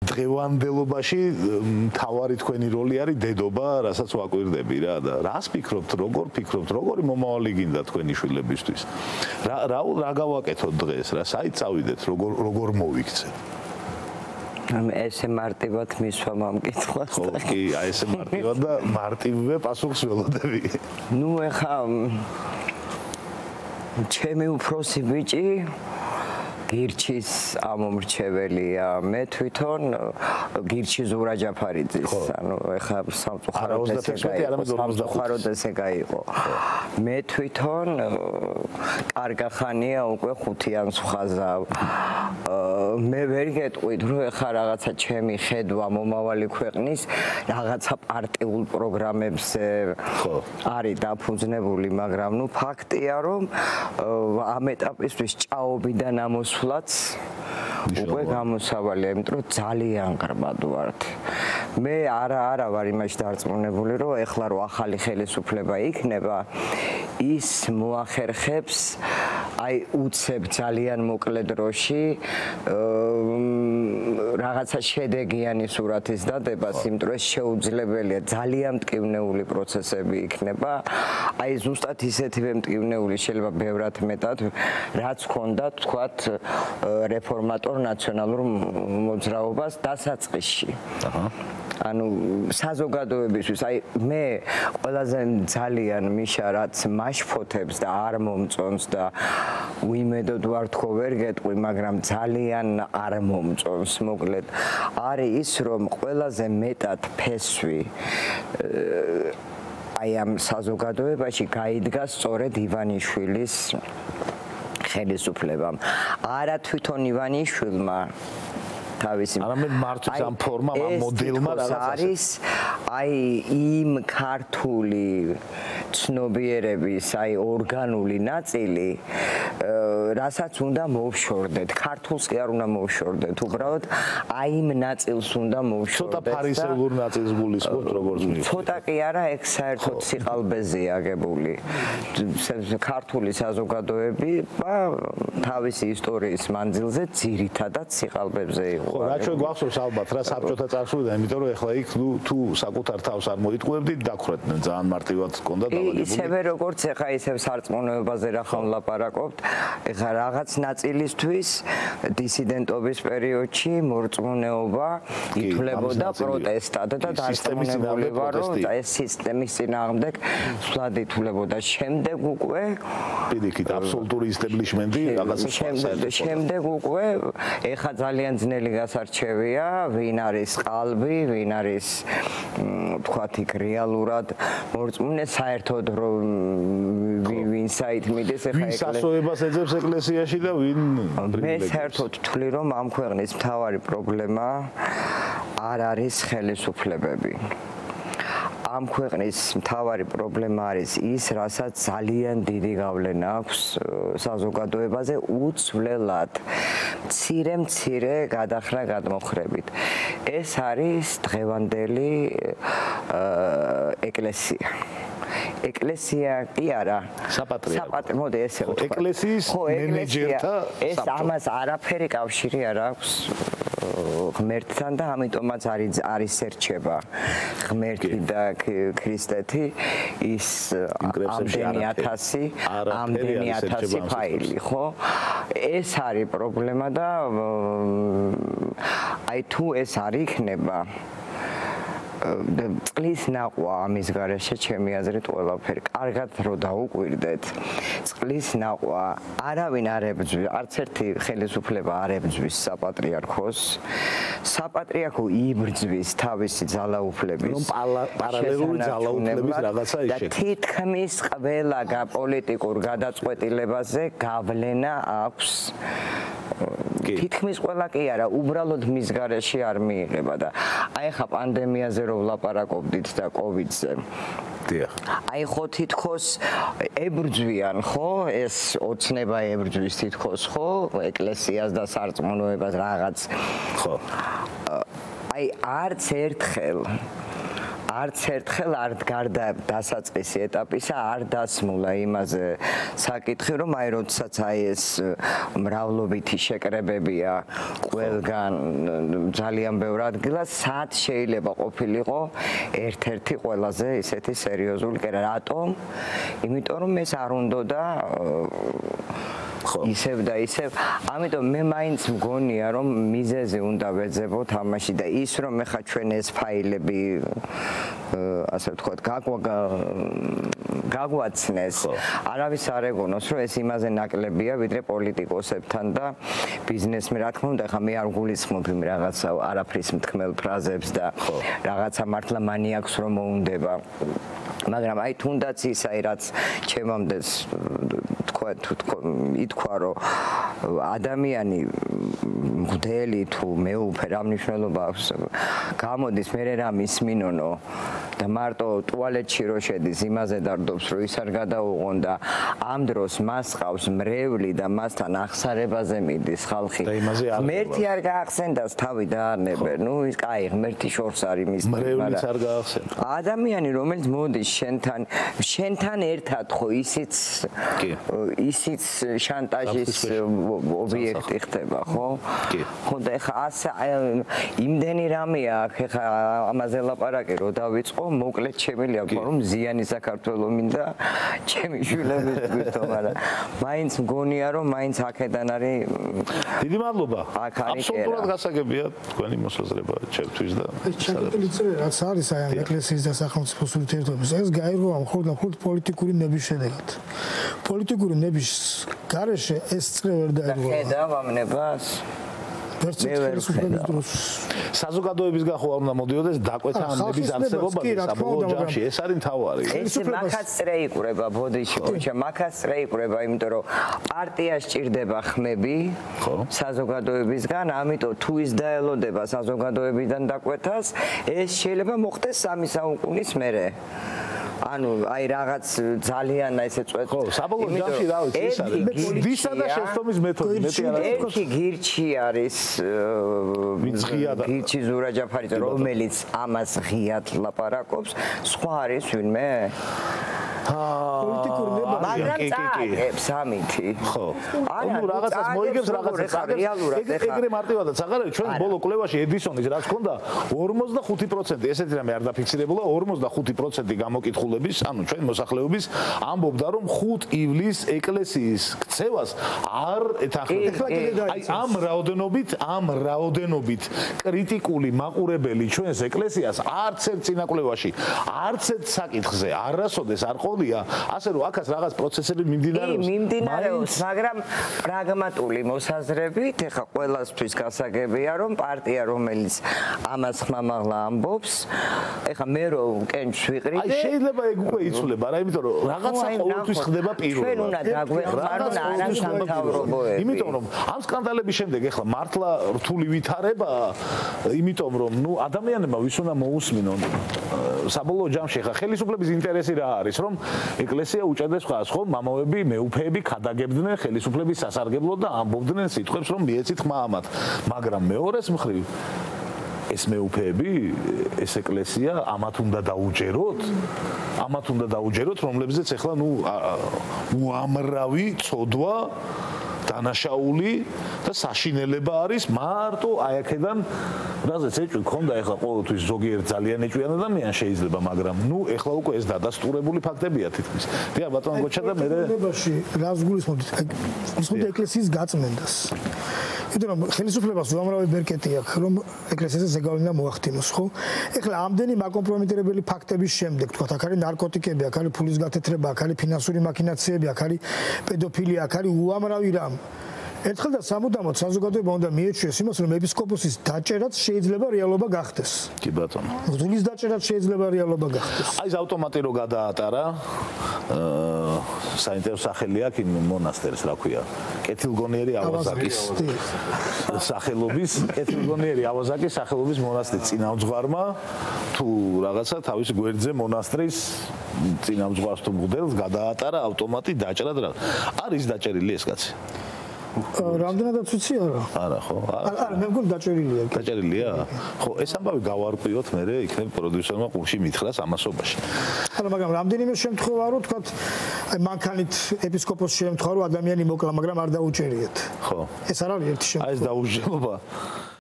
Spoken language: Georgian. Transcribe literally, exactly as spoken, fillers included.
დღევანდელობაში მთავარი თქვენი როლი არის დედობა, რასაც ვაკვირდები რა და რას ფიქრობთ, როგორ ფიქრობთ, როგორი მომავალი გინდა თქვენი შვილებისთვის? რა რა რა გავაკეთოთ დღეს, რა საით წავიდეთ, როგორ როგორ მოვიქცეთ? ამ ესე მარტივად მისვა მომკითხვას. ხო, კი, აი ესე მარტივად და მარტივვე პასუხს ველოდები. ნუ ეხა ჩემი უფროსი ბიჭი გირჩის ამომრჩეველია. მე თვითონ გირჩი ზურა ჯაფარიძის, ანუ ეხა სამწუხაროდ ესე გაიყო. მე თვითონ კარგა ხანია უკვე ხუთიან ხაზავ. მე ვერ გეტყვით, რომ ეხა რაღაცა ჩემი ხედვა მომავალი ქვეყნის რაღაცა პარტიულ პროგრამებზე არის დაფუძნებული, მაგრამ ნუ ფაქტია, რომ ამ ეტაპისთვის ჭაობიდან ამოს სულაც უკვე გამოსავალია, იმიტომ რომ ძალიან გრბად ვართ. მე არა არა ვარ იმაში დარწმუნებული, რომ ეხლა რო ახალი ხელისუფლება იქნება, ის მოახერხებს აი უცებ ძალიან მოკლე დროში რაღაცა შედეგიანი სურათის დადებას, იმიტომ რომ შეუძლებელია ძალიან მტკივნეული პროცესები იქნება. აი ზუსტად ისეთივე მტკივნეული შეიძლება ბევრად მეტად, რაც ჰქონდა თქვათ რეფორმატორ ნაციონალურ მოძრაობას დასაწყისში. აჰა. ანუ საზოგადოებისთვის, აი მე ყველაზე ძალიან მიშა რაც მაშფოთებს და არ მომწონს და უიმედოდ ვარ თქო ვერ გეტყვი, მაგრამ ძალიან არ მომწონს, მოკლედ არის ის, რომ ყველაზე მეტად ფესვი აი ამ საზოგადოებაში გაიდგა სწორედ ივანიშვილის ხელისუფლებამ. არა თვითონ ივანიშვილმა თავისი არამედ მართვის ამ ფორმამ, ამ მოდელმა რაღაცა არის აი იმ ქართული ცნობიერების აი ორგანული ნაწილი, რასაც უნდა მოვშორდეთ. ქართულს კი არ უნდა მოვშორდეთ, უბრალოდ აი იმ ნაწილს უნდა მოვშორდეთ. ცოტა ფარისეულურ ნაწილს გულისხმობთ, როგორც მინდა. ცოტა კი არა, ეგ საერთოდ სიყალბეზეა აგებული. ქართული საზოგადოება თავისი ისტორიის მანძილზე ძირითადად სიყალბებზე იყო. ხო, რა ჩვენ გვახსოვს ალბათ რა საბჭოთა წარსულიდან, იმიტომ რომ ეხლა იქ ნუ თუ საკუთარ თავს არ მოიტყუებდით, დაგხრეთდნენ ძალიან მარტივად ჰქონდა დავალებული. ისევე როგორც ეხლა ისევ სარწმუნოებაზე რა ხომ ლაპარაკობთ, ეხლა რაღაც ნაწილისთვის დისიდენტობის პერიოდში მორწმუნეობა ითვლებოდა პროტესტად და დარწმუნებული ვარ, რომ ეს სისტემის წინააღმდეგ სულად ითვლებოდა. შემდეგ უკვე პირიქით აბსოლუტური ისტაბლიშმენტი რაღაცა შემდეგ უკვე ეხლა ძალიან ძნელი გასარჩევია, ვინ არის ყალბი, ვინ არის თქვათ იქ რეალურად მორწმუნე, საერთოდ რომ ვინ საით მიდის ეხლა ეკლესია სასოებას ეძებს ეკლესიაში და ვინ მე საერთოდ ვთვლი, რომ ამ ქვეყნის მთავარი პრობლემა არ არის ხელისუფლებები. ამ ქვეყნის მთავარი პრობლემა არის ის, რასაც ძალიან დიდი გავლენა აქვს საზოგადოებაზე უცვლელად. მცირე-მცირე გადახრა გადმოხრებით. ეს არის დღევანდელი ეკლესია. ეკლესია კი არა, საპატრიარქო. მოდი ესე ვთქვა. ეკლესიის მენეჯერთა ეს ამას არაფერი კავშირი არ აქვს ღმერთთან და ამიტომაც არის არის ერჩება ღმერთი და ქრისტეთი ის ამდენი ათასი ამდენი ათასი ფაილი, ხო? ეს არის პრობლემა და აი თუ ეს არ იქნება წყლის ნაყვა ამის გარეშე ჩემი აზრით ყველაფერი კარგად რო დაუკვირდეთ. წყლის ნაყვა არავინ არ ებრძვის, არც ერთი ხელისუფლება არ ებრძვის საპატრიარქოს. საპატრიარქო იბრძვის თავისი ძალაუფლების რომ პარალელური ძალაუფლების რაღაცა და თითქმის ყველა პოლიტიკურ გადაწყვეტილებაზე გავლენა აქვს. თითქმის ყველა კი არა, უბრალოდ მის გარეშე არ მიიღება და აი ხა პანდემიაზე რო ვლაპარაკობდით და კოვიდზე. დიახ. აი ხო თითქოს ებრძვიან, ხო? ეს ოცნება ებრძვის თითქოს, ხო? ეკლესიას და სარწმუნოებას რაღაც. ხო. აი არც ერთხელ არც ერთხელ არ გარდა დასაწყისი ეტაპისა არ დასმულა იმაზე საკითხი, რომ აი როდესაც აი ეს მრავლობითი შეკრებებია ყველგან ძალიან ბევრ ადგილას, სად შეიძლება ყოფილიყო ერთ-ერთი ყველაზე ისეთი სერიოზული კერა. რატომ? იმიტომ რომ ეს არ უნდოდა ისევ და ისევ. ამიტომ მე მაინც მგონია რომ მიზეზი უნდა ვეძებო თამაში და ის რომ ეხა ჩვენ ეს ფაილები ასე ვთქვათ გაგვაცნეს, არავის არ ეგონოს რომ ეს იმაზე ნაკლებია ვიდრე პოლიტიკოსებთან და ბიზნესმენ. რა თქმა უნდა ეხა მე არ გულისხმობ იმ რაღაცა არაფრის მთქმელ ფრაზებს და რაღაცა მართლა მანიაკს რომ მოუნდება, მაგრამ აი თუნდაც ის აი რაც ჩემამდე თქვა ითქვა რომ ადამიანი მღვდელი თუ მეუფე რა მნიშვნელობა აქვს გამოდის მე რა მისმინონო და მარტო ტუალეტში რო შედის იმაზე დარდობს რომ ის არ გადაუღონ და ამ დროს მას ყავს მრევლი და მასთან ახსარებაზე მიდის ხალხი. ღმერთი არ გაახსენდას თავი დაარნებენ. ნუ ის კაი ღმერთი შორს არის მის მრევლიც არ გაახსენდა. ადამიანი რომელიც მოდის შენთან შენთან ერთად ხო ისიც ისიც შანტაჟის ობიექტი ხდება ხო? ხო და ეხა ასე იმდენი რამეა აქ ეხა ამაზე ლაპარაკი რო დავიწყო მოკლედ შემიძლია ვთქვა რომ ზიანი საქართველოს მინდა ჩემი შვილების გვირთო, მაგრამ მაინც მგონია რომ მაინც აქედან არის. დიდი მადლობა. აბსოლუტურად გასაგებია თქვენი მოსაზრება ჩემთვის და ჩაკეტილი წრე რაც არის აი ამ ეკლესიის და სახელმწიფოს ურთიერთობების ეს გაირღვევა მხოლოდ და მხოლოდ პოლიტიკური ნების შედეგად. პოლიტიკური ნების გარეშე ეს წრე ვერ დაირღვევა. ხედავ ამ ნებას საზოგადოების გახვა უნდა მოდიოდეს დაკვეთა ამბების არსებობაზე საბოლოო ჯამში ეს არის მთავარი. ეს მაგაც წრე იყურება ბოდიში, ბოჭა, მაგაც წრე იყურება, იმიტომ რომ პარტია სჭირდება ხმები საზოგადოებისგან, ამიტომ თუ ის დაელოდება საზოგადოებიდან დაკვეთას, ეს შეიძლება მოხდეს სამი საუკუნის მერე. ანუ აი რაღაც ძალიან ესე წვეთ. ხო, საბოლოო ჯამში რა ვიცი, ეს არის ვისა და შეცდომის მეთოდი, მეტი არ არის. ერთი გირჩი არის ვიცხია და გირჩი ზურა ჯაფარიძე, რომელიც ამას ღიად ლაპარაკობს, სხვა არის ვინმე? პოლიტიკური ნება მაგრამ წააგებს ამითი. ხო. ანუ რაღაცას მოიგებს, რაღაცას წააგებს. ეგრე მარტივადაც აღარ არის ჩვენ ბოლო კვლევაში ედისონის რაც ჰქონდა ორმოცდახუთი პროცენტი ესეთი რამე არ დაფიქსირებულა ორმოცდახუთი პროცენტი გამოკითხულების, ანუ ჩვენ მოსახლეობის ამბობდა რომ ხუთ ივლისს ეკლესიის ქცევას არ ეთანხმება. აი ამ რაოდენობით, ამ რაოდენობით კრიტიკული მაყურებელი ჩვენს ეკლესიას არც ერთ წინაკვლევაში, არც ერთ საკითხზე არასოდეს არ ყოლია, ასე რომ აქაც რაღაც პროცესები მიმდინარეობს. მიმდინარეობს, მაგრამ პრაგმატული მოსაზრებით, ეხა ყველასთვის გასაგებია, რომ პარტია რომელიც ამას ხმამაღლა ამბობს, ეხა მე რომ კენჭს ვიყრიდე. აი შეიძლება ეგ უკვე იცვლება რა, იმიტომ რომ რაღაცა ყოველთვის ხდება პირველად. ჩვენ უნდა დაგვეხმაროთ არა სამთავრობოები. იმიტომ რომ ამ სკანდალების შემდეგ ეხლა მართლა რთული ვითარება, იმიტომ რომ ნუ ადამიანებმა ვის უნდა მოусმინონ საბოლოო ჯამში ეხლა ხელისუფლების ინტერესი რა არის, რომ ეკლესია უჭერდეს ხას, ხო, მამაები, მეუფეები ქადაგებდნენ ხელისუფლების სასარგებლოდ და ამბობდნენ სიტყვებს, რომ მიეცით ხმა ამათ. მაგრამ მეორეს მხრივ ეს მეუფეები, ეს ეკლესია ამათ უნდა დაუჯეროთ, ამათ უნდა დაუჯეროთ, რომლებზეც ეხლა ნუ უამრავი ცოდვა დანაშაული და საშინელება არის მარტო აი აქედან რაზეც ეჭვი ქონდა ეხლა ყოველთვის ზოგიერთ ძალიან ეჭვიან ადამიანს შეიძლება, მაგრამ ნუ ეხლა უკვე ეს დადასტურებული ფაქტებია თითქმის. დიახ ბატონო გოჩა და მე ნებაში რას გულისხმობთ? გულისხმობთ ეკლესიის გაწმენდას. იმიტომ რომ ხელისუფლებას უამრავი ბერკეტი აქვს, რომ ეკლესიაზე ზეგავლენა მოახდინოს, ხო? ეხლა ამდენი მაკომპრომიტირებელი ფაქტების შემდეგ, თქვათ, აქ არის ნარკოტიკები, აქ არის ფულის გათეთრება, აქ არის ფინანსური მაქინაციები, აქ არის პედოფილია, აქ არის უამრავი რამ. ერთხელ და სამუდამოდ საზოგადოება უნდა მიეჩვიოს იმას, რომ ეპისკოპოსის დაჭერაც შეიძლება რეალობა გახდეს. კი ბატონო. მღვდლის დაჭერაც შეიძლება რეალობა გახდეს. აი ეს ავტომატი რო გადაატარა, აა საინტერესო სახელი აქვს იმ მონასტერს, რა ქვია? კეთილგონიერი ავაზაკის სახელობის, კეთილგონიერი ავაზაკის სახელობის მონასტერი წინამძღვარმა თუ რაღაცა თავის გვერდზე მონასტრის წინამძღვარს თუ მღვდელს გადაატარა ავტომატი დაჭრა და არის დაჭერილი ეს კაცი. რამდენადაც ვიცი არა. არა, ხო? არა, მე მგონი დაჭერილია. დაჭერილია? ხო, ეს ამბავი გავარკვიოთ, მე იქნებ პროდიუსერმა ყურში მითხრას ამასობაში. არა, მაგრამ რამდენიმე შემთხვევა რო თქვა, აი მანქანით ეპისკოპოსი შემთხვევა, ადამიანი მოკლა, მაგრამ არ დაუჭერიეთ. ხო. ეს არ არის ერთი შემთხვევა. აი ეს დაუჟებობა.